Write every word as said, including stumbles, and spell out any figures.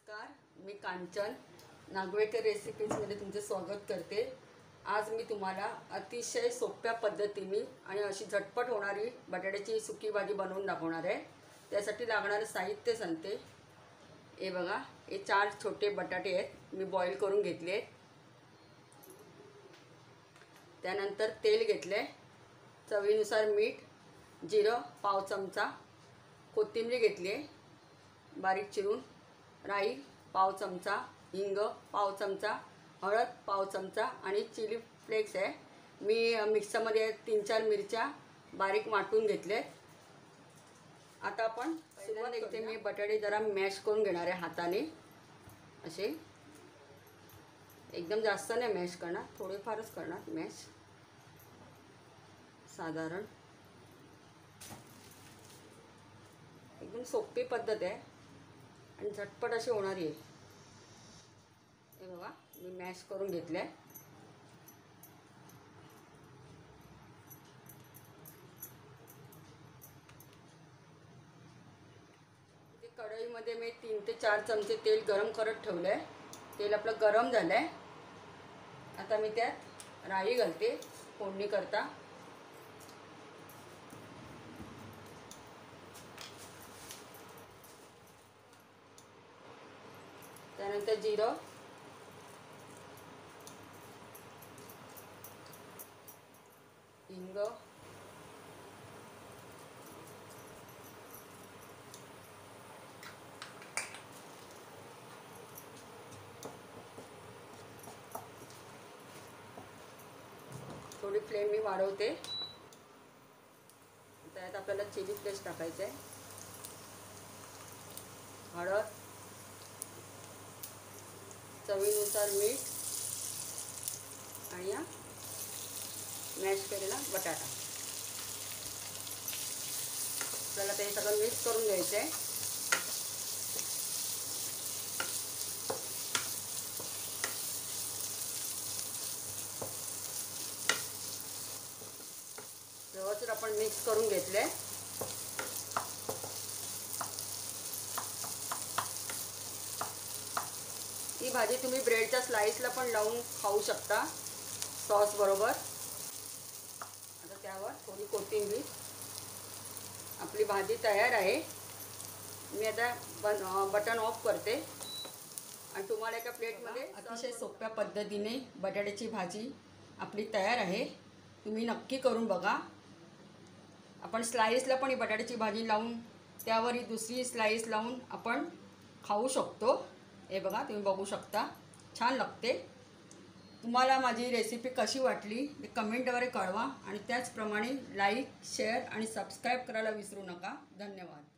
नमस्कार, मी कांचन नागवेकर रेसिपीजमध्ये तुमचे स्वागत करते। आज मी तुम्हाला अतिशय सोप्या पद्धतीने आणि अशी झटपट होणारी बटाट्याची सुकी भाजी बनवून दाखवणार आहे। त्यासाठी लागणारे साहित्य सांगते। हे बघा, हे चार छोटे बटाटे आहेत, मी बॉईल करून घेतले। त्यानंतर तेल घेतले, चवीनुसार मीठ, जिरं पाव चमचा, कोथिंबीर घेतली बारीक चिरून, राई पाव चमचा, हिंग पाव चमचा, हळद पाव चमचा आणि चिली फ्लेक्स आहे। मी मिक्सरमध्ये तीन चार मिरच्या बारीक वाटून घेतले। आता आपण सुरुवात करते। मी बटाटे जरा मॅश करून घेणार आहे हाताने, असे एकदम जास्त नाही मॅश करणार, थोडेफारच करणार मॅश, साधारण एकदम सोपी पद्धत आहे आणि झटपट अशी होणारी आहे। हे बघा, मी मॅश करून घेतले। इथे कढईमध्ये मी तीन ते चार चमचे तेल गरम करत ठेवले। तेल आपलं गरम झालंय। आता मी त्यात राई घालते फोडणी करता। त्यानंतर जिरं, हिंग, थोडी फ्लेम मी वाढवते। त्यात आपल्याला चिली फ्लेक्स टाकायचं आहे, हळद, चवीनुसार मीठ आणि मॅश केलेला बटाटा। आपल्याला ते सगळं मिक्स करून घ्यायचं आहे। व्यवस्थित आपण मिक्स करून घेतले। ही भाजी तुम्ही ब्रेडच्या स्लाइसला पण लावून खाऊ शकता सॉस बरोबर। आता त्यावर थोडी कोथिंबीर। आपली भाजी तयार आहे। मी आता बन बटन ऑफ करते आणि तुम्हाला एका प्लेटमध्ये अतिशय सोप्या पद्धतीने बटाट्याची भाजी आपली तयार आहे। तुम्ही नक्की करून बघा। आपण स्लाइसला पण ही बटाट्याची भाजी लावून त्यावर ही दुसरी स्लाइस लावून आपण खाऊ शकतो। हे बघा, तुम्ही बघू शकता, छान लागते। तुम्हाला माझी रेसिपी कशी वाटली ते कमेंटद्वारे कळवा आणि त्याचप्रमाणे लाईक, शेअर आणि सबस्क्राईब करायला विसरू नका। धन्यवाद।